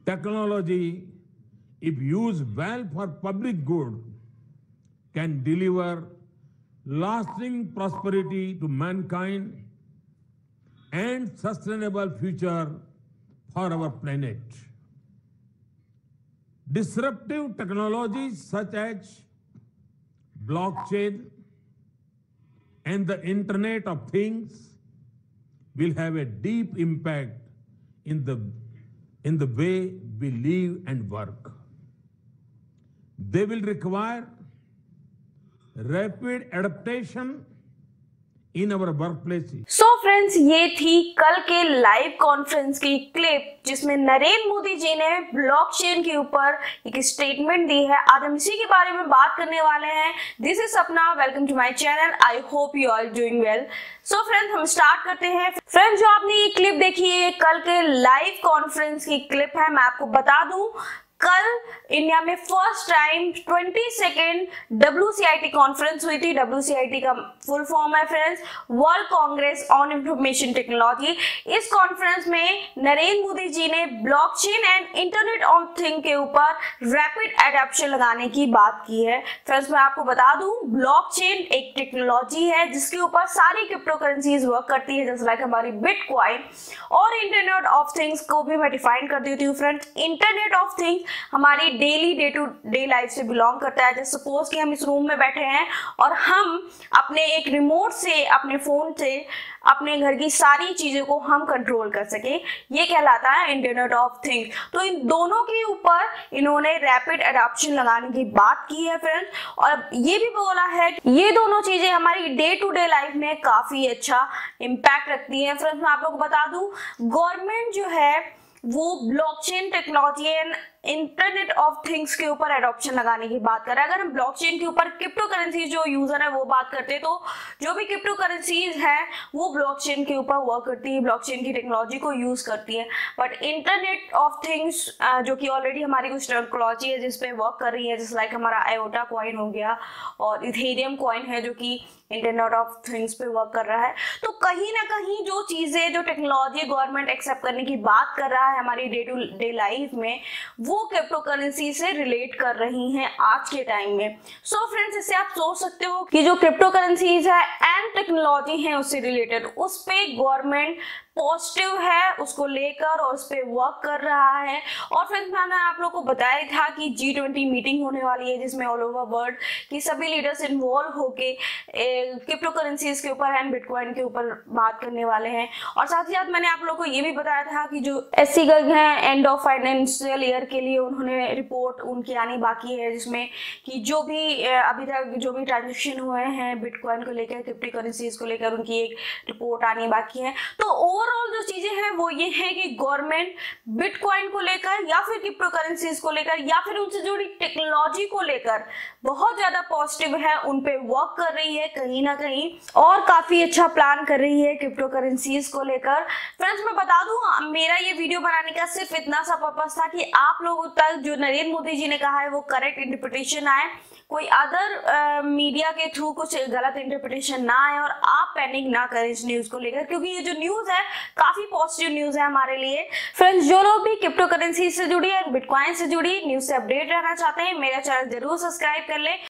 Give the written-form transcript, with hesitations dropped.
Technology, if used well for public good, can deliver lasting prosperity to mankind and sustainable future for our planet. Disruptive technologies such as blockchain and the Internet of Things will have a deep impact in the way we live and work. They will require rapid adaptation in our workplaces. So friends, ये थी कल के live conference की clip जिसमें नरेंद्र मोदी जी ने blockchain के ऊपर एक स्टेटमेंट दी है। आज हम इसी के बारे में बात करने वाले हैं। This is Sapna, welcome to my channel. I hope you are doing well. So friends, हम स्टार्ट करते हैं। फ्रेंड्स, जो आपने ये क्लिप देखी है, ये कल के लाइव कॉन्फ्रेंस की क्लिप है। मैं आपको बता दूं, कल इंडिया में first time 22nd WCIT conference हुई थी। WCIT का फुल फॉर्म है friends, world congress on information technology. इस कॉन्फ्रेंस में नरेंद्र मोदी जी ने blockchain and internet of thing के ऊपर रैपिड एडेप्शन लगाने की बात की है। फ्रेंड्स, मैं आपको बता दूं, ब्लॉकचेन एक टेक्नोलॉजी है जिसके ऊपर सारी क्रिप्टो करेंसीज वर्क करती है, जैसे लाइक हमारी बिटकॉइन। और इंटरनेट ऑफ थिंग्स को भी मैं डिफाइन कर देती हूँ फ्रेंड्स। इंटरनेट ऑफ थिंग्स हमारी daily day to day life से बिलोंग करता है। जैसे सपोज कि हम इस रूम में बैठे हैं और हम अपने एक रिमोट से, अपने फोन से अपने घर की सारी चीजों को हम कंट्रोल कर सके, ये कहलाता है इंटरनेट ऑफ थिंग्स। तो इन दोनों के ऊपर इन्होंने रैपिड एडॉप्शन लगाने की बात की है फ्रेंड्स, और ये भी बोला है कि ये दोनों चीजें हमारी डे टू डे लाइफ में काफी अच्छा इम्पैक्ट रखती है। फ्रेंड्स, मैं आप लोगों को बता दूं, गवर्नमेंट जो है वो blockchain technology and internet of things के ऊपर एडॉप्शन लगाने की बात कर रहा है। अगर हम ब्लॉकचेन के ऊपर क्रिप्टो करेंसी जो यूजर है वो बात करते हैं, तो जो भी क्रिप्टो करेंसीज है वो ब्लॉकचेन के ऊपर वर्क करती है, ब्लॉकचेन की टेक्नोलॉजी को यूज करती है। बट इंटरनेट ऑफ थिंग्स जो कि ऑलरेडी हमारी कुछ टेक्नोलॉजी है जिसपे वर्क कर रही है, जैसे लाइक हमारा आयोटा कॉइन हो गया और इथेरियम कॉइन है जो कि इंटरनेट ऑफ थिंग्स पे वर्क कर रहा है। तो कहीं ना कहीं जो चीजें, जो टेक्नोलॉजी गवर्नमेंट एक्सेप्ट करने की बात कर रहा है हमारी डे टू डे लाइफ में, वो क्रिप्टो करेंसी से रिलेट कर रही हैं आज के टाइम में। सो फ्रेंड्स, इससे आप सोच सकते हो कि जो क्रिप्टो करेंसीज है एंड टेक्नोलॉजी है उससे रिलेटेड, उस पे गवर्नमेंट पॉजिटिव है उसको लेकर और उस पर वर्क कर रहा है। और फ्रेंड्स, मैंने आप लोग को बताया था कि G20 मीटिंग होने वाली है जिसमें ऑल ओवर वर्ल्ड की सभी लीडर्स इन्वॉल्व होके क्रिप्टो करेंसीज के ऊपर एंड बिटकॉइन के ऊपर बात करने वाले हैं। और साथ ही साथ मैंने आप लोग को ये भी बताया था कि जो SC गर्ग हैं, एंड ऑफ फाइनेंशियल ईयर के लिए उन्होंने रिपोर्ट उनकी आनी बाकी है, जिसमें कि जो भी अभी तक जो भी ट्रांजेक्शन हुए हैं बिटकॉइन को लेकर, क्रिप्टो करेंसीज को लेकर, उनकी एक रिपोर्ट आनी बाकी है। तो ओवरऑल जो चीजें हैं वो ये है कि गवर्नमेंट बिटकॉइन को लेकर या फिर क्रिप्टो करेंसीज को लेकर या फिर उनसे जुड़ी टेक्नोलॉजी को लेकर बहुत ज्यादा पॉजिटिव है, उन पे वर्क कर रही है कहीं ना कहीं, और काफी अच्छा प्लान कर रही है क्रिप्टो करेंसीज को लेकर। फ्रेंड्स, मैं बता दूं, मेरा ये वीडियो बनाने का सिर्फ इतना सा पर्पस था कि आप लोगों तक जो नरेंद्र मोदी जी ने कहा है वो करेक्ट इंटरप्रिटेशन आए, कोई अदर मीडिया के थ्रू कुछ गलत इंटरप्रिटेशन ना आए, और आप पैनिक ना करें इस न्यूज को लेकर, क्योंकि ये जो न्यूज है काफी पॉजिटिव न्यूज है हमारे लिए। फ्रेंड्स, जो लोग भी क्रिप्टो करेंसी से जुड़ी और बिटकॉइन से जुड़ी न्यूज से अपडेट रहना चाहते हैं, मेरा चैनल जरूर सब्सक्राइब कर ले।